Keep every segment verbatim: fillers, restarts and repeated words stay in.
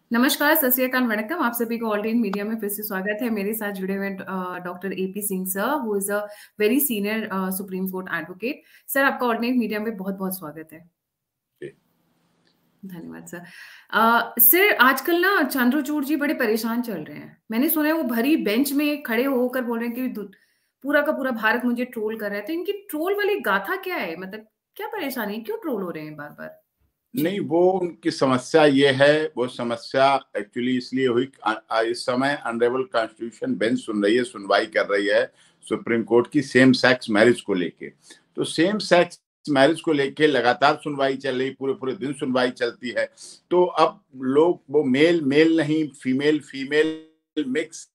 नमस्कार, सत श्री अकाल, वणक्कम। आप सभी को ऑल इंडिया मीडिया में फिर से स्वागत है। मेरे साथ जुड़े हुए अ, doctor A P Singh sir, who is a very senior uh, supreme court advocate. Sir, आपका ऑल इंडिया मीडिया में बहुत-बहुत स्वागत है। धन्यवाद सर। अ, सर, आजकल ना चंद्रचूड़ जी बड़े परेशान चल रहे हैं। मैंने सुना है वो भरी बेंच में खड़े होकर बोल रहे हैं कि दु पूरा का पूरा भारत मुझे ट्रोल कर रहा है। तो इनकी ट्रोल वाली गाथा क्या है? मतलब क्या परेशानी है? क्यों ट्रोल हो रहे हैं बार-बार? नहीं, जी। वो उनकी समस्या ये है, वो समस्या एक्चुअली इसलिए हुई अ अ, इस समय ऑनरेबल कॉन्स्टिट्यूशन बेंच सुन रही है, सुनवाई कर रही है सुप्रीम कोर्ट की सेम सेक्स मैरिज को लेके। तो सेम सेक्स मैरिज को लेके लगातार सुनवाई चल रही, पूरे-पूरे दिन सुनवाई चलती है। तो अब लोग वो मेल मेल नहीं, फीमेल फीमेल मिक्स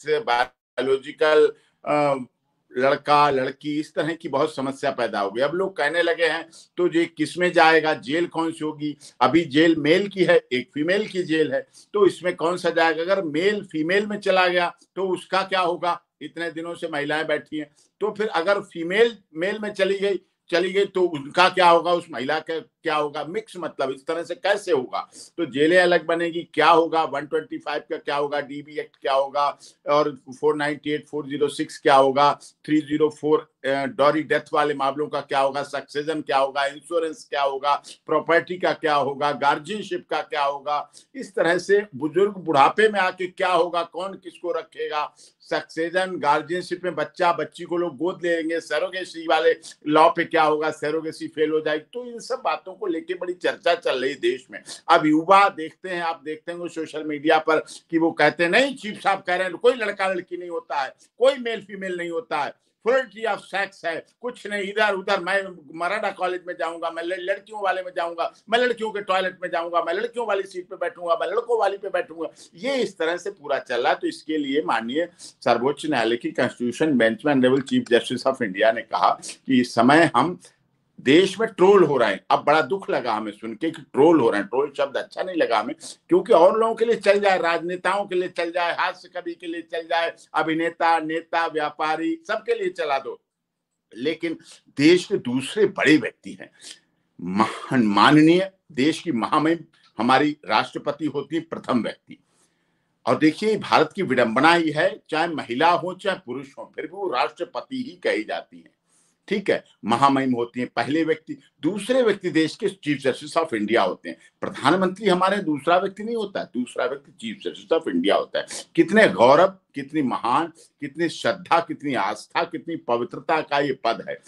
बायोलॉजिकल अ, लड़का लड़की इस तरह की बहुत समस्या पैदा हो गई। अब लोग कहने लगे हैं तो ये किसमें जाएगा, जेल कौन सी होगी? अभी जेल मेल की है, एक फीमेल की जेल है, तो इसमें कौन सा जाएगा? अगर मेल फीमेल में चला गया तो उसका क्या होगा? इतने दिनों से महिलाएं बैठी हैं, तो फिर अगर फीमेल मेल में चली गई चली गई तो उनका क्या होगा? उस महिला का क्या होगा? मिक्स मतलब इस तरह से कैसे होगा? तो जेलें अलग बनेगी, क्या होगा? वन ट्वेंटी फाइव का क्या होगा? डीबी एक्ट क्या होगा? और four ninety eight four zero six क्या होगा? Three zero four dowry death वाले मामलों का क्या होगा? सक्सेशन क्या होगा? इंश्योरेंस क्या होगा? प्रॉपर्टी का क्या होगा? गार्जियनशिप का क्या होगा? इस तरह से बुजुर्ग बुढ़ापे में आके क्या होगा? कौन किसको रखेगा? सक्सेशन, गार्जियनशिप में बच्चा बच्ची को लोग गोद लेंगे, सरोगेसी वाले लॉ पे क्या होगा? सरोगेसी फेल हो जाएगी। तो इन सब बातों को लेके बड़ी चर्चा चल रही देश में। अब युवा देखते हैं, आप देखते हैं सोशल मीडिया पर कि वो कहते हैं नहीं, चीफ साहब कह रहे हैं कोई लड़का लड़की नहीं होता है, कोई मेल फीमेल नहीं होता है, फ्लूइडिटी ऑफ सेक्स है, कुछ नहीं, इधर उधर। मैं मराठा कॉलेज में जाऊंगा, मैं लड़कियों वाले में जाऊंगा, मैं लड़कियों के टॉयलेट में जाऊंगा, मैं लड़कियों वाली सीट पे बैठूंगा, मैं लड़कों वाली पे बैठूंगा। ये इस तरह से पूरा चल रहा है। तो इसके लिए माननीय सर्वोच्च न्यायालय की कॉन्स्टिट्यूशन बेंच में honourable chief justice of India ने कहा कि इस समय हम देश में ट्रोल हो रहे हैं। अब बड़ा दुख लगा हमें सुन के कि ट्रोल हो रहे हैं। ट्रोल शब्द अच्छा नहीं लगा हमें, क्योंकि और लोगों के लिए चल जाए, राजनेताओं के लिए चल जाए, हास्य कवि के लिए चल जाए, अभिनेता, नेता, व्यापारी, सबके लिए चला दो। लेकिन देश के दूसरे बड़े व्यक्ति हैं, महान माननीय देश की महामहिम हमारी राष्ट्रपति होती है, प्रथम व्यक्ति। और देखिए, भारत की विडंबना ही है, चाहे महिला हो चाहे पुरुष हो, फिर भी वो राष्ट्रपति ही कही जाती है। ठीक है, महामहिम होती है, पहले व्यक्ति। दूसरे व्यक्ति देश के चीफ जस्टिस ऑफ इंडिया होते हैं। प्रधानमंत्री हमारे दूसरा व्यक्ति नहीं होता है, दूसरा व्यक्ति चीफ जस्टिस ऑफ इंडिया होता है। कितने गौरव, कितनी महान, कितनी श्रद्धा, कितनी आस्था, कितनी पवित्रता का ये पद है।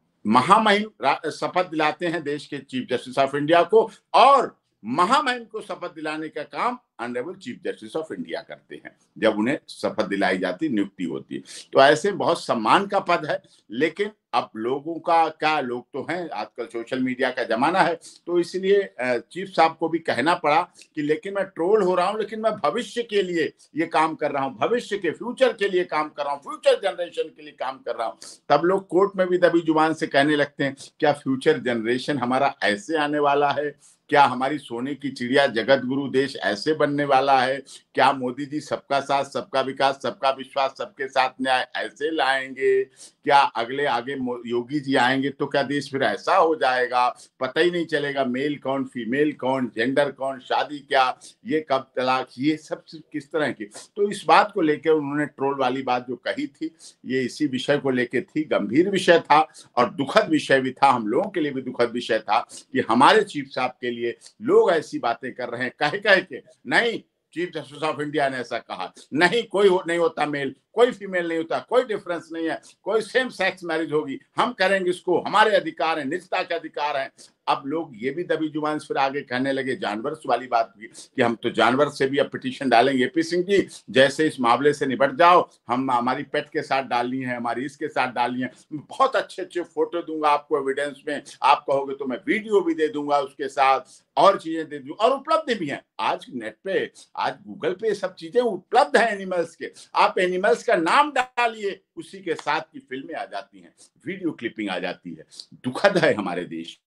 महामहिम शपथ दिलाते हैं देश के चीफ जस्टिस ऑफ इंडिया को, और महामहिम को शपथ दिलाने का काम honourable chief justice of India करते हैं जब उन्हें शपथ दिलाई जाती, नियुक्ति होती है। तो ऐसे बहुत सम्मान का पद है। लेकिन अब लोगों का क्या, लोग तो हैं, आजकल सोशल मीडिया का जमाना है, तो इसलिए चीफ साहब को भी कहना पड़ा कि लेकिन मैं ट्रोल हो रहा हूं, लेकिन मैं भविष्य के लिए ये काम कर रहा हूं, भविष्य के फ्यूचर के लिए काम कर रहा हूं, फ्यूचर जनरेशन के लिए काम कर रहा हूं। तब लोग कोर्ट में भी दबी जुबान से कहने लगते हैं, क्या फ्यूचर जनरेशन हमारा ऐसे आने वाला है? क्या हमारी सोने की चिड़िया जगत गुरु देश ऐसे बनने वाला है? क्या मोदी जी सबका साथ, सबका विकास, सबका विश्वास, सबके साथ न्याय ऐसे लाएंगे? क्या अगले आगे योगी जी आएंगे तो क्या देश फिर ऐसा हो जाएगा, पता ही नहीं चलेगा मेल कौन, फीमेल कौन, जेंडर कौन, शादी क्या, ये कब तलाक, ये सब किस तरह की। तो इस बात को लेकर उन्होंने ट्रोल वाली बात जो कही थी, ये इसी विषय को लेकर थी। गंभीर विषय था और दुखद विषय भी था, हम लोगों के लिए भी दुखद विषय था कि हमारे चीफ साहब के लिए लोग ऐसी बातें कर रहे हैं, कह कह के। नहीं, चीफ जस्टिस ऑफ इंडिया ने ऐसा कहा, नहीं कोई हो, नहीं होता मेल, कोई फीमेल नहीं होता, कोई डिफरेंस नहीं है, कोई सेम सेक्स मैरिज होगी, हम करेंगे इसको, हमारे अधिकार है, निजता के अधिकार है। अब लोग ये भी दबी जुबान से फिर आगे कहने लगे जानवर वाली बात की कि हम तो जानवर से भी अब पिटीशन डालेंगे। एपी सिंह जी, जैसे इस मामले से निपट जाओ, हम हमारी पेट के साथ डालनी है, हमारी इसके साथ डालनी है, बहुत अच्छे अच्छे फोटो दूंगा आपको एविडेंस में, आप कहोगे तो मैं वीडियो भी दे दूंगा उसके साथ, और चीजें दे दूंगा, और उपलब्ध भी हैं आज नेट पे, आज गूगल पे सब चीजें उपलब्ध है एनिमल्स के। आप एनिमल्स का नाम डालिए, उसी के साथ की फिल्में आ जाती हैं, वीडियो क्लिपिंग आ जाती है। दुखद है हमारे देश में जब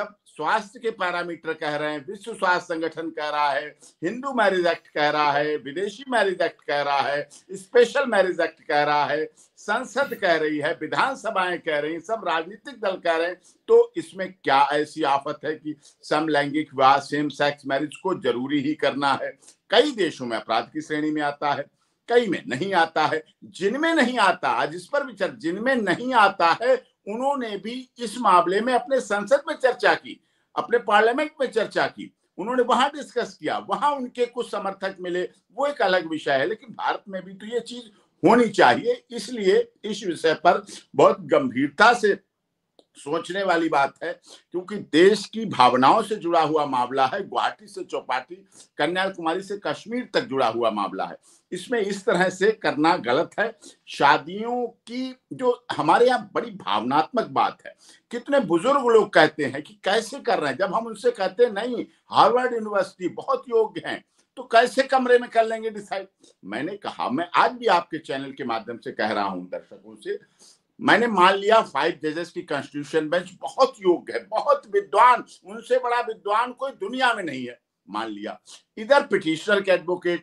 जब स्वास्थ्य के पैरामीटर कह रहे हैं, विश्व स्वास्थ्य संगठन कह रहा है, हिंदू मैरिज एक्ट कह रहा है, विदेशी मैरिज एक्ट कह रहा है, स्पेशल मैरिज एक्ट कह रहा है, संसद कह रही है, विधानसभाएं कह रही हैं, सब राजनीतिक दल कह रहे हैं, तो इसमें क्या ऐसी आफत है कि समलैंगिक विवाह, सेम सेक्स मैरिज को जरूरी ही करना है? कई देशों में अपराध की श्रेणी में आता है, कई में नहीं आता है। जिनमें नहीं आता, आज इस पर विचार, जिनमें नहीं आता है उन्होंने भी इस मामले में अपने संसद में चर्चा की, अपने पार्लियामेंट में चर्चा की, उन्होंने वहां डिस्कस किया, वहां उनके कुछ समर्थक मिले, वो एक अलग विषय है। लेकिन भारत में भी तो ये चीज होनी चाहिए। इसलिए इस विषय पर बहुत गंभीरता से सोचने वाली बात है, क्योंकि देश की भावनाओं से जुड़ा हुआ मामला है। गुवाहाटी से चौपाटी, कन्याकुमारी से कश्मीर तक जुड़ा हुआ मामला है। इसमें इस तरह से करना गलत है। शादियों की जो हमारे यहाँ बड़ी भावनात्मक बात है, कितने बुजुर्ग लोग कहते हैं कि कैसे कर रहे हैं, जब हम उनसे कहते हैं नहीं हार्वर्ड यूनिवर्सिटी बहुत योग्य हैं, तो कैसे कमरे में कर लेंगे डिसाइड। मैंने कहा, मैं आज भी आपके चैनल के माध्यम से कह रहा हूं दर्शकों से, मैंने मान लिया फाइव जजेस की कॉन्स्टिट्यूशन बेंच बहुत योग्य है, बहुत विद्वान, उनसे बड़ा विद्वान कोई दुनिया में नहीं है, मान लिया। इधर पिटिशनर के एडवोकेट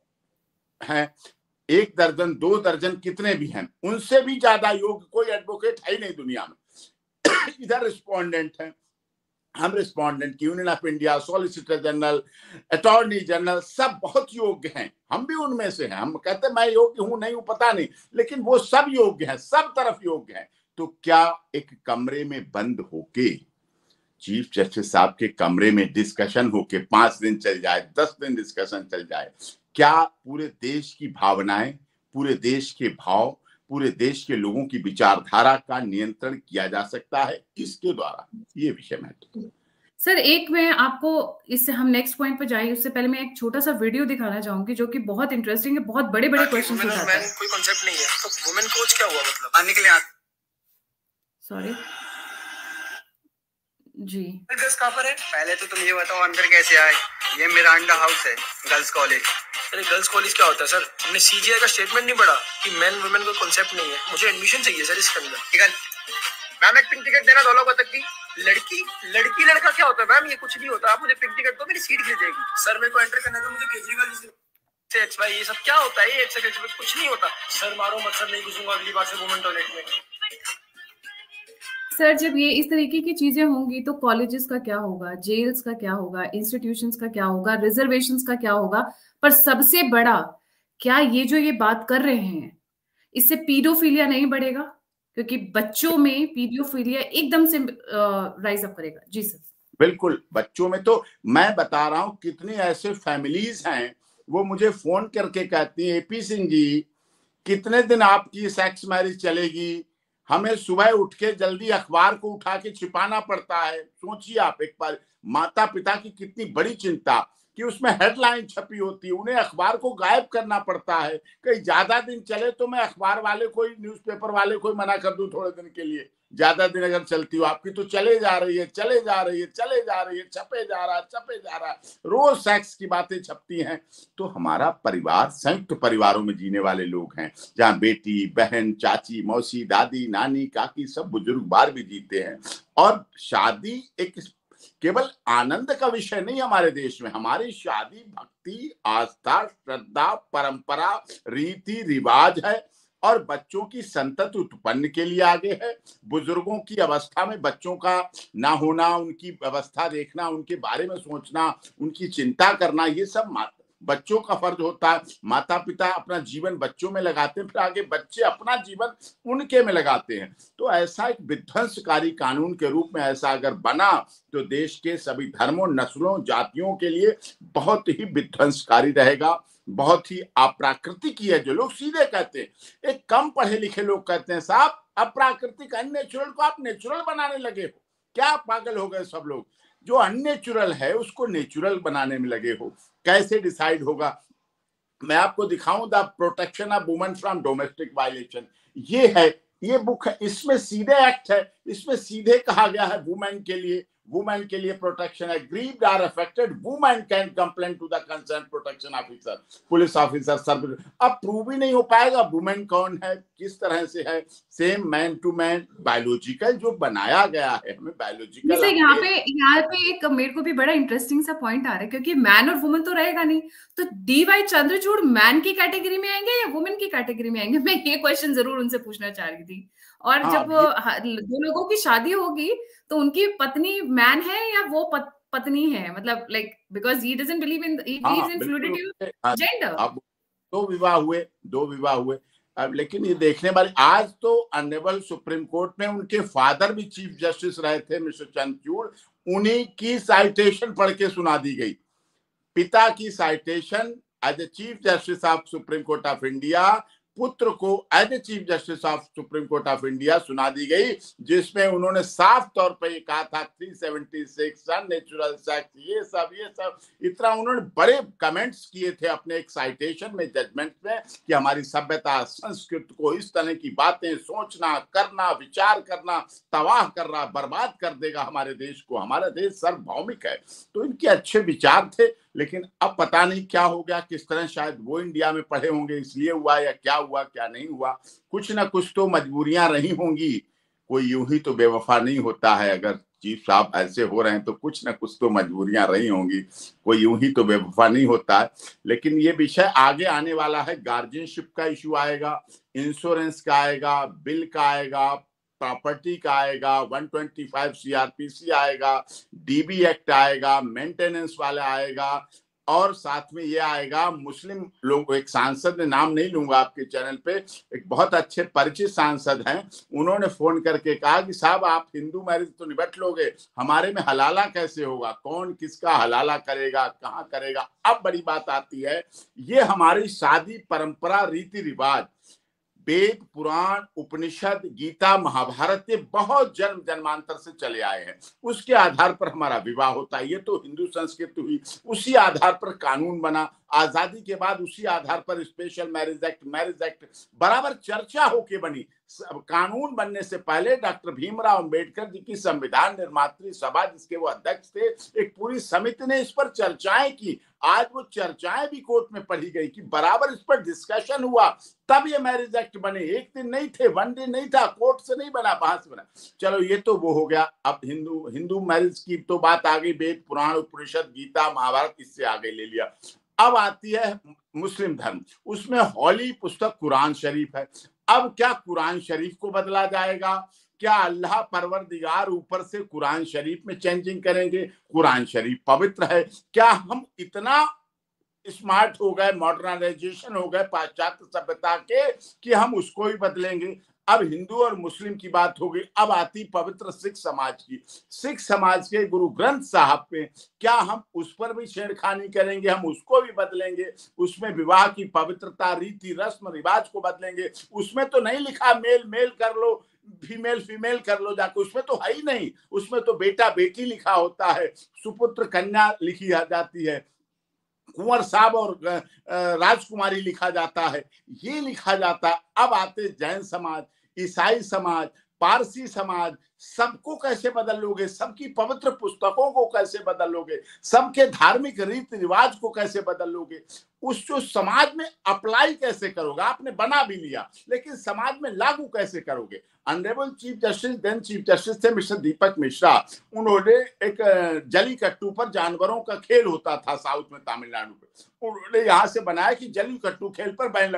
हैं, एक दर्जन दो दर्जन कितने भी हैं, उनसे भी ज्यादा योग्य कोई एडवोकेट है ही नहीं दुनिया में। इधर रिस्पोंडेंट हैं, हम रिस्पोंडेंट की union of India, solicitor general, attorney general, सब बहुत योग्य हैं, हम भी उनमें से हैं। हम कहते हैं मैं योग्य हूं नहीं हूं पता नहीं, लेकिन वो सब योग्य हैं, सब तरफ योग्य हैं। तो क्या एक कमरे में बंद होके, चीफ जस्टिस साहब के कमरे में डिस्कशन होके पांच दिन चल जाए, दस दिन डिस्कशन चल जाए, क्या पूरे देश की भावनाएं, पूरे देश के भाव, पूरे देश के लोगों की विचारधारा का नियंत्रण किया जा सकता है? किसके द्वारा? ये विषय महत्वपूर्ण। सर एक मैं आपको, इससे हम नेक्स्ट पॉइंट पर जाए उससे पहले मैं एक छोटा सा वीडियो दिखाना चाहूंगी जो कि बहुत इंटरेस्टिंग है, बहुत बड़े बड़े क्वेश्चन उठाता है। कोई कांसेप्ट नहीं है तो वुमेन कोच क्या हुआ, मतलब आने के लिए? सॉरी जी, गर्ल्स कहाँ पर है? पहले तो तुम ये बताओ अंदर कैसे आए? ये मिरांडा हाउस है, गर्ल्स कॉलेज। अरे गर्ल्स कॉलेज क्या होता है सर? हमने सीजीआई का स्टेटमेंट नहीं पढ़ा कि मेन वुमेन का कांसेप्ट नहीं है? मुझे एडमिशन चाहिए सर इसके अंदर। ठीक है मैम, एक पिंक टिकट देना दोनों को तक की। लड़की लड़की लड़का क्या होता है मैम? ये कुछ नहीं होता। आप मुझे पिंक टिकट दो, मेरी सीट गिर जाएगी। सर मेरे को एंटर करना है तो मुझे केजरीवाल जी से एक्स वाई, ये सब क्या होता है? ये एक्स एक्स कुछ नहीं होता। सर मारो मत सर, नहीं घुसूंगा अगली बार से वुमेन टॉयलेट में। सर जब ये इस तरीके की चीजें होंगी तो कॉलेजेस का क्या होगा, जेल्स का क्या होगा, इंस्टीट्यूशंस का क्या होगा, रिजर्वेशंस का क्या होगा? पर सबसे बड़ा, क्या ये जो ये बात कर रहे हैं इससे पीडोफिलिया नहीं बढ़ेगा? क्योंकि बच्चों में पीडोफिलिया एकदम से राइज अप करेगा। जी सर। बिल्कुल, बच्चों में तो मैं बता रहा हूं, कितनी ऐसे फैमिलीज हैं वो मुझे फोन करके कहती हैं, एपी सिंह जी कितने दिन आपकी सेक्स मैरिज चलेगी? हमें सुबह उठ के जल्दी अखबार को उठा के छिपाना पड़ता है। सोचिए आप एक बार, माता पिता की कितनी बड़ी चिंता कि उसमें हेडलाइन छपी होती है, उन्हें अखबार को गायब करना पड़ता है। कहीं ज्यादा दिन चले तो मैं अखबार वाले को, न्यूज़पेपर वाले को मना कर दूं थोड़े दिन के लिए। ज्यादा दिन अगर चलती हो आपकी तो चले जा रही है, चले जा रही है, चले जा रही है, छपे जा रहा है, छपे जा रहा है, रोज सेक्स की बातें छपती हैं। तो हमारा परिवार संयुक्त परिवारों में जीने वाले लोग हैं, जहाँ बेटी, बहन, चाची, मौसी, दादी, नानी, काकी, सब बुजुर्ग बार भी जीते हैं। और शादी एक केवल आनंद का विषय नहीं हमारे देश में। हमारी शादी भक्ति, आस्था, श्रद्धा, परंपरा, रीति रिवाज है और बच्चों की संतति उत्पन्न के लिए आगे है। बुजुर्गों की अवस्था में बच्चों का ना होना, उनकी अवस्था देखना, उनके बारे में सोचना, उनकी चिंता करना, ये सब बच्चों का फर्ज होता है। माता पिता अपना जीवन बच्चों में लगाते हैं, फिर आगे बच्चे अपना जीवन उनके में लगाते हैं। तो ऐसा एक विध्वंसकारी कानून के रूप में ऐसा अगर बना तो देश के सभी धर्मों, नस्लों, जातियों के लिए बहुत ही विध्वंसकारी रहेगा, बहुत ही अप्राकृतिक है। जो लोग सीधे कहते हैं, एक कम पढ़े लिखे लोग कहते हैं साहब अप्राकृतिक, अननेचुरल को आप नेचुरल बनाने लगे हो, क्या पागल हो गए सब लोग? जो अननेचुरल है उसको नेचुरल बनाने में लगे हो। कैसे डिसाइड होगा? मैं आपको दिखाऊं, the protection of women from domestic violation, ये है, ये बुक है, इसमें सीधे एक्ट है, इसमें सीधे कहा गया है वुमेन के लिए, वुमेन के लिए प्रोटेक्शन है, grieved or affected, women can complain to the concern protection officer, police officer, सब। अब प्रूव ही नहीं हो पाएगा वुमेन कौन है, किस तरह से है, same man to man, biological जो बनाया गया है हमें बायोलॉजिकल। जैसे यहाँ पे यहाँ पे एक मेरे को भी बड़ा इंटरेस्टिंग सा पॉइंट आ रहा है, क्योंकि मैन और वुमन तो रहेगा नहीं, तो डी वाई चंद्रचूड़ मैन की कैटेगरी में आएंगे या वुमेन की कैटेगरी में आएंगे? मैं ये क्वेश्चन जरूर उनसे पूछना चाह रही थी। और हाँ, जब दो लोगों की शादी होगी तो उनकी पत्नी मैन है या वो पत, पत्नी है, मतलब like because he doesn't believe in he believes in fluidity of gender. अब दो विवाह हुए दो विवाह हुए अब लेकिन ये देखने वाले, आज तो ऑनरेबल सुप्रीम कोर्ट में उनके फादर भी चीफ जस्टिस रहे थे मिस्टर चंद्रचूड़, उन्हीं की साइटेशन पढ़ के सुना दी गई। पिता की citation as a chief justice of supreme court of India पुत्र को as a chief justice of supreme court of India सुना दी गई, जिसमें उन्होंने साफ तौर पर ये कहा था तीन सौ छिहत्तर नेचुरल सेक्स, ये सब ये सब इतना उन्होंने बड़े कमेंट्स किए थे अपने एक साइटेशन में, जजमेंट में, कि हमारी सभ्यता संस्कृति को इस तरह की बातें सोचना करना विचार करना तबाह कर रहा, बर्बाद कर देगा हमारे देश को, हमारा देश सार्वभौमिक है। तो इनके अच्छे विचार थे, लेकिन अब पता नहीं क्या हो गया, किस तरह, शायद वो इंडिया में पढ़े होंगे इसलिए हुआ, या क्या हुआ क्या नहीं हुआ, कुछ ना कुछ तो मजबूरियां रही होंगी। कोई यूं ही तो बेवफा नहीं होता है, अगर चीफ साहब ऐसे हो रहे हैं तो कुछ ना कुछ तो मजबूरियां रही होंगी, कोई यूं ही तो बेवफा नहीं होता है। लेकिन ये विषय आगे आने वाला है, गार्जियनशिप का इश्यू आएगा, इंश्योरेंस का आएगा, बिल का आएगा, प्रॉपर्टी का आएगा, एक सौ पच्चीस सीआरपीसी आएगा, डीबी एक्ट आएगा, मेंटेनेंस वाला आएगा, और साथ में ये आएगा मुस्लिम लोग। एक सांसद ने, नाम नहीं लूंगा आपके चैनल पे, एक बहुत अच्छे परिचित सांसद हैं, उन्होंने फोन करके कहा कि साहब आप हिंदू मैरिज तो निपट लोगे, हमारे में हलाला कैसे होगा, कौन किसका हलाला करेगा, कहाँ करेगा। अब बड़ी बात आती है, ये हमारी शादी परंपरा रीति रिवाज, वेद पुराण उपनिषद गीता महाभारत ये बहुत जन्म जन्मांतर से चले आए हैं, उसके आधार पर हमारा विवाह होता है। ये तो हिंदू संस्कृति हुई, उसी आधार पर कानून बना, आजादी के बाद उसी आधार पर special marriage act marriage act बराबर चर्चा होके बनी। कानून बनने से पहले डॉक्टर भीमराव अंबेडकर जी की संविधान निर्मात्री सभा, जिसके वो अध्यक्ष थे, एक पूरी समिति ने इस पर चर्चाएं की। आज वो चर्चाएं भी कोर्ट में पढ़ी गई कि बराबर इस पर डिस्कशन हुआ, तब ये मैरिज एक्ट बने। एक दिन नहीं थे, वन डे नहीं था, कोर्ट से नहीं बना, बाहर से बना। चलो ये तो वो हो गया। अब हिंदू हिंदू मैरिज की तो बात आ गई, वेद पुराण उपनिषद गीता महाभारत इससे आगे ले लिया। अब आती है मुस्लिम धर्म, उसमें हॉली पुस्तक कुरान शरीफ है। अब क्या कुरान शरीफ को बदला जाएगा? क्या अल्लाह परवरदिगार ऊपर से कुरान शरीफ में चेंजिंग करेंगे? कुरान शरीफ पवित्र है। क्या हम इतना स्मार्ट हो गए, मॉडर्नाइजेशन हो गए पाश्चात्य सभ्यता के, कि हम उसको ही बदलेंगे? अब हिंदू और मुस्लिम की बात हो गई, अब आती पवित्र सिख समाज की। सिख समाज के गुरु ग्रंथ साहब पे क्या हम उस पर भी छेड़खानी करेंगे? हम उसको भी बदलेंगे? उसमें विवाह की पवित्रता, रीति रस्म रिवाज को बदलेंगे? उसमें तो नहीं लिखा मेल मेल कर लो, फीमेल फीमेल कर लो जाके, उसमें तो है ही नहीं। उसमें तो बेटा बेटी लिखा होता है, सुपुत्र कन्या लिखी जाती है, कुंवर साहब और राजकुमारी लिखा जाता है, ये लिखा जाता है। अब आते जैन समाज, ईसाई समाज, पारसी समाज, सबको कैसे बदल लोगे? सबकी पवित्र पुस्तकों को कैसे बदल लोगे? सबके धार्मिक रीति रिवाज को कैसे बदल लोगे? उस जो समाज में अप्लाई कैसे करोगे? आपने बना भी लिया, लेकिन समाज में लागू कैसे करोगे? Honourable chief justice, then chief justice थे मिस्टर दीपक मिश्रा, उन्होंने एक जलीकट्टू पर जानवरों का खेल होता था साउथ में, तमिलनाडु में, उन्होंने यहाँ से बनाया कि जलीकट्टू खेल पर बैन।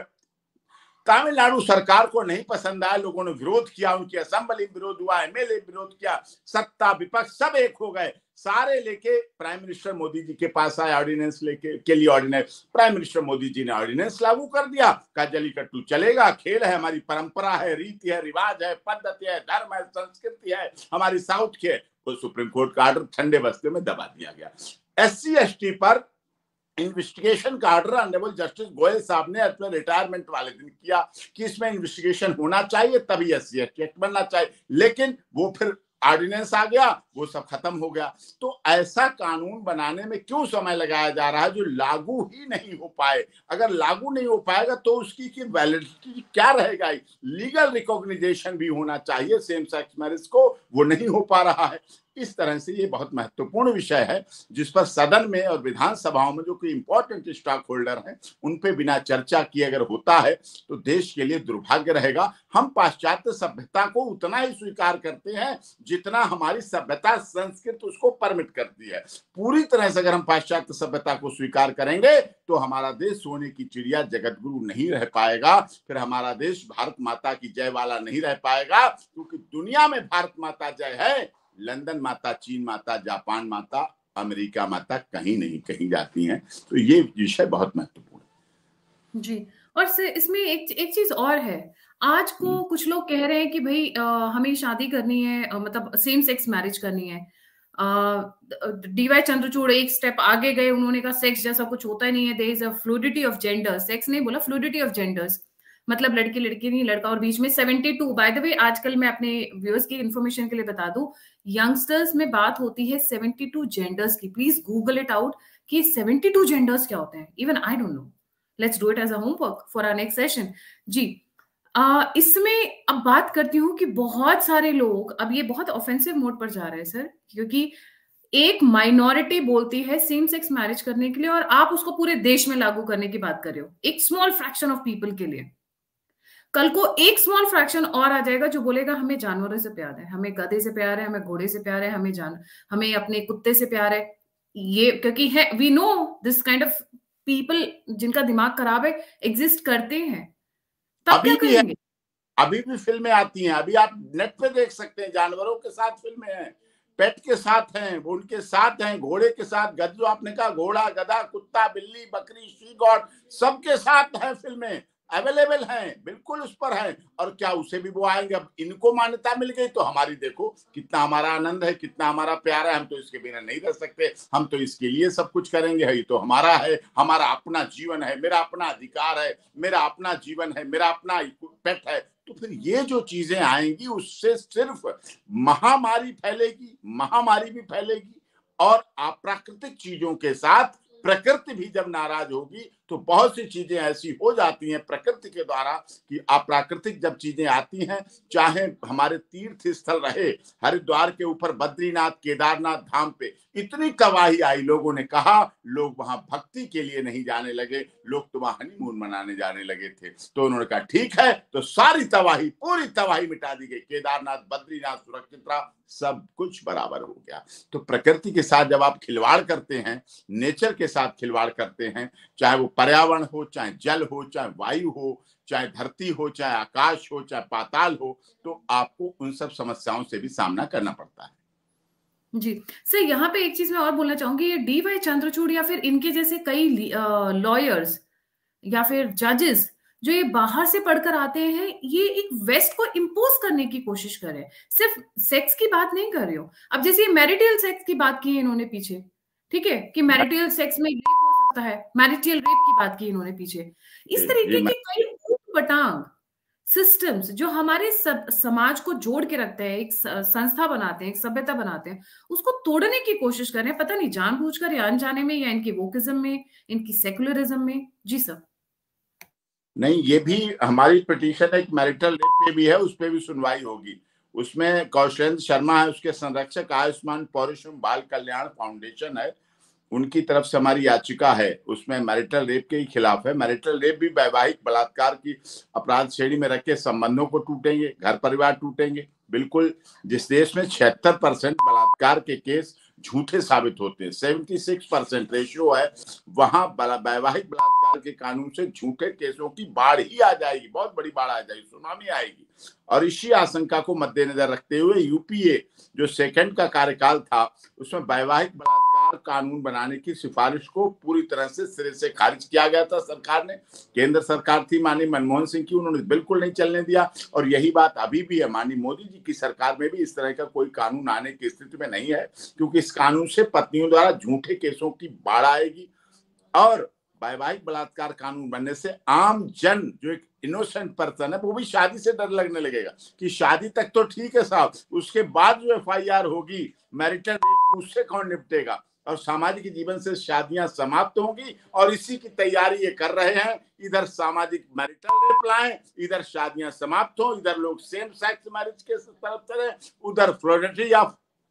तमिलनाडु सरकार को नहीं पसंद आया, लोगों ने विरोध किया, उनकी असेंबली विरोध हुआ, एमएलए विरोध किया, सत्ता विपक्ष सब एक हो गए, सारे लेके प्राइम मिनिस्टर मोदी जी के पास आए ऑर्डिनेंस लेके के लिए ordinance. Prime minister Modi ji ने ऑर्डिनेंस लागू कर दिया, कहा जलीकट्टू चलेगा, खेल है, हमारी परंपरा है, रीति है, रिवाज है, पद्धति है, धर्म है, संस्कृति है, हमारी साउथ की है। तो सुप्रीम कोर्ट का ऑर्डर ठंडे बस्ते में दबा दिया गया। एस सी एस टी पर इन्वेस्टिगेशन का ऑर्डर ऑनरेबल जस्टिस गोयल साहब ने अपने रिटायरमेंट वाले दिन किया कि इसमें इन्वेस्टिगेशन होना चाहिए, तभी S C S T act बनना चाहिए, लेकिन वो फिर ऑर्डिनेंस आ गया, वो सब खत्म हो गया। तो ऐसा कानून बनाने में क्यों समय लगाया जा रहा है जो लागू ही नहीं हो पाए? अगर लागू नहीं हो पाएगा तो उसकी की वैलिडिटी क्या रहेगा? लीगल रिकॉग्निजेशन भी होना चाहिए सेम सेक्स मैरिज को, वो नहीं हो पा रहा है। इस तरह से ये बहुत महत्वपूर्ण विषय है जिस पर सदन में और विधानसभाओं में जो कोई इंपॉर्टेंट स्टॉक होल्डर हैं उन पे बिना चर्चा किए अगर होता है तो देश के लिए दुर्भाग्य रहेगा। हम पाश्चात्य सभ्यता को उतना ही स्वीकार करते हैं जितना हमारी सभ्यता संस्कृति उसको परमिट करती है। पूरी तरह से अगर हम पाश्चात्य सभ्यता को स्वीकार करेंगे तो हमारा देश सोने की चिड़िया जगत गुरु नहीं रह पाएगा, फिर हमारा देश भारत माता की जय वाला नहीं रह पाएगा, क्योंकि दुनिया में भारत माता जय है, लंदन माता, चीन माता, जापान माता, अमेरिका माता कहीं नहीं कहीं जाती हैं। तो ये विषय बहुत महत्वपूर्ण है जी। और से इसमें एक एक चीज और है, आज को कुछ लोग कह रहे हैं कि भाई आ, हमें शादी करनी है, आ, मतलब सेम सेक्स मैरिज करनी है। डीवाई चंद्रचूड़ एक स्टेप आगे गए, उन्होंने कहा सेक्स जैसा कुछ होता ही नहीं है, there is a fluidity of gender, sex नहीं बोला, फ्लूइडिटी ऑफ जेंडर्स, मतलब लड़की लड़की नहीं, लड़का और बीच में seventy two. By the way आजकल मैं अपने व्यूअर्स की इन्फॉर्मेशन के लिए बता दूं, यंगस्टर्स में बात होती है सेवेंटी टू जेंडर्स की। प्लीज गूगल इट आउट कि सेवेंटी टू जेंडर्स क्या होते हैं, even I don't know. Let's do it as a homework for our next session जी। uh, इसमें अब बात करती हूँ कि बहुत सारे लोग, अब ये बहुत ऑफेंसिव मोड पर जा रहे हैं सर, क्योंकि एक माइनॉरिटी बोलती है सेम सेक्स मैरिज करने के लिए और आप उसको पूरे देश में लागू करने की बात कर रहे हो, एक स्मॉल फ्रैक्शन ऑफ पीपल के लिए। कल को एक स्मॉल फ्रैक्शन और आ जाएगा जो बोलेगा हमें जानवरों से प्यार है, हमें गधे से प्यार है, हमें घोड़े से प्यार है, हमें जान हमें अपने कुत्ते से प्यार है। ये क्योंकि है, we know this kind of people जिनका दिमाग खराब है एग्जिस्ट करते हैं, तब अभी क्या भी है, करेंगे? अभी भी फिल्में आती हैं, अभी आप नेट पे देख सकते हैं, जानवरों के साथ फिल्में हैं, पेट के साथ हैं, उनके साथ हैं, घोड़े के साथ, गध जो आपने कहा, घोड़ा, गधा, कुत्ता, बिल्ली, बकरी, शी गॉड, सबके साथ हैं, फिल्में अवेलेबल हैं, बिल्कुल उस पर हैं। और क्या उसे भी वो आएंगे? अब इनको मान्यता मिल गई तो हमारी देखो कितना हमारा आनंद है, कितना हमारा प्यार है, हम तो इसके बिना नहीं रह सकते, हम तो इसके लिए सब कुछ करेंगे, ये तो हमारा है, हमारा अपना जीवन है, मेरा अपना अधिकार है, मेरा अपना जीवन है, मेरा अपना पेट है। तो फिर ये जो चीजें आएंगी उससे सिर्फ महामारी फैलेगी, महामारी भी फैलेगी, और अप्राकृतिक चीजों के साथ प्रकृति भी जब नाराज होगी तो बहुत सी चीजें ऐसी हो जाती हैं प्रकृति के द्वारा कि अप्राकृतिक जब चीजें आती हैं, चाहे हमारे तीर्थ स्थल रहे, हरिद्वार के ऊपर बद्रीनाथ, केदारनाथ धाम पे इतनी तबाही आई, लोगों ने कहा लोग वहां भक्ति के लिए नहीं जाने लगे, लोग तो वहां हनीमून मनाने जाने लगे थे। तो उन्होंने कहा ठीक है, तो सारी तबाही, पूरी तबाही मिटा दी गई, केदारनाथ, बद्रीनाथ सुरक्षित रहा, सब कुछ बराबर हो गया। तो प्रकृति के साथ जब आप खिलवाड़ करते हैं, नेचर के साथ खिलवाड़ करते हैं, चाहे वो पर्यावरण हो, चाहे जल हो, चाहे वायु हो, चाहे धरती हो, चाहे आकाश हो, चाहे पाताल हो, तो आपको उन सब समस्याओं से भी सामना करना पड़ता है जी। सर यहाँ पे एक चीज मैं और बोलना चाहूंगी, ये डी वाई चंद्रचूड़ या फिर इनके जैसे कई लॉयर्स या फिर जजेस जो ये बाहर से पढ़कर आते हैं, ये एक वेस्ट को इम्पोज करने की कोशिश कर रहे हैं। सिर्फ सेक्स की बात नहीं कर रही हूँ, अब जैसे ये मैरिटल सेक्स की बात की है इन्होंने पीछे, ठीक है, कि मैरिटल सेक्स में रेप हो सकता है, मैरिटल रेप की बात की इन्होंने पीछे। इस तरीके के कई ऊटपटांग सिस्टम्स जो हमारे सब समाज को जोड़ के रखते हैं, एक संस्था बनाते हैं, एक सभ्यता बनाते हैं, उसको तोड़ने की कोशिश कर रहे हैं, पता नहीं जानबूझकर या अनजाने में, या इनकी वोकिज्म में, इनकी सेकुलरिज्म में। जी सर। नहीं, ये भी हमारी पिटीशन एक मैरिटल रेप पे भी है, उस पे भी सुनवाई होगी। उसमें कौशलेंद्र शर्मा है, उसके संरक्षक आयुष्मान पौरुषम बाल कल्याण फाउंडेशन है, उनकी तरफ से हमारी याचिका है, उसमें मैरिटल रेप के ही खिलाफ है। मैरिटल रेप भी वैवाहिक बलात्कार की अपराध श्रेणी में रख के संबंधों को टूटेंगे, घर परिवार टूटेंगे। बिल्कुल, जिस देश में छिहत्तर परसेंट बलात्कार के केस झूठे साबित होते हैं, छिहत्तर परसेंट रेशियो है, वहां वैवाहिक बलात्कार के कानून से झूठे केसों की बाढ़ ही आ जाएगी, बहुत बड़ी बाढ़ आ जाएगी, सुनामी आएगी। और इसी आशंका को मद्देनजर रखते हुए यूपीए जो सेकंड का कार्यकाल था, उसमें वैवाहिक बलात्कार कानून बनाने की सिफारिश को पूरी तरह से सिरे से खारिज किया गया था सरकार ने। केंद्र सरकार थी माननीय मनमोहन सिंह की, उन्होंने बिल्कुल नहीं चलने दिया, और यही बात अभी भी है। माननीय मोदी जी की सरकार में भी इस तरह का कोई कानून आने की स्थिति में नहीं है, क्योंकि इस कानून से पत्नियों द्वारा झूठे केसों की बाढ़ आएगी, और वैवाहिक बलात्कार कानून बनने से आम जन जो एक इनोसेंट पर्सन है, वो भी शादी से डर लगने लगेगा कि शादी तक तो ठीक है साहब, उसके बाद जो एफ आई आर होगी मैरिटल रेप, उससे कौन निपटेगा, और सामाजिक जीवन से शादियां समाप्त होंगी। और इसी की तैयारी ये कर रहे हैं, इधर सामाजिक मैरिटल रेप लाएं, इधर शादियां समाप्त हो, इधर लोग सेम सेक्स मैरिज के तरफ चले, उधर फ्लोरिटी ऑफ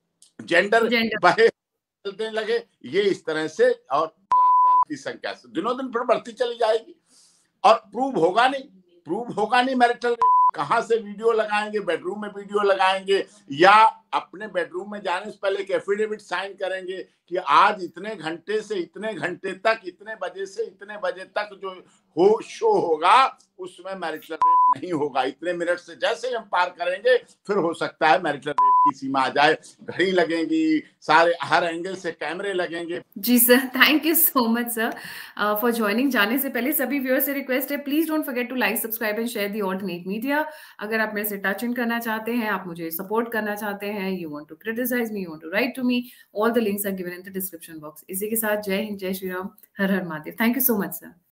जेंडर जेंडर बढ़े चलने लगे, ये इस तरह से, और बलात्कार की संख्या से दिनों दिन फिर बढ़ती चली जाएगी और प्रूव होगा नहीं, प्रूव होगा नहीं मैरिटल रेप। कहां से वीडियो लगाएंगे, बेडरूम में वीडियो लगाएंगे या अपने बेडरूम में जाने से पहले एक एफिडेविट साइन करेंगे कि आज इतने घंटे से इतने घंटे तक, इतने बजे से इतने बजे तक जो हो शो होगा उसमें मैरिटल रेप नहीं होगा। इतने मिनट से जैसे हम पार करेंगे फिर हो सकता है मैरिटल रेप की सीमा आ जाए। घड़ी लगेंगी, सारे हर एंगल से कैमरे लगेंगे। जी sir, thank you so much sir for joining. जाने से पहले सभी व्यूअर्स से रिक्वेस्ट है, please don't forget to like, subscribe and share the alternate media. अगर आप मेरे से टच इन करना चाहते हैं, आप मुझे सपोर्ट करना चाहते हैं, you want to criticise me, you want to write to me, all the links are given in the description box. इसी के साथ जय हिंद, जय श्री राम, हर हर Mahadev. Thank you so much sir.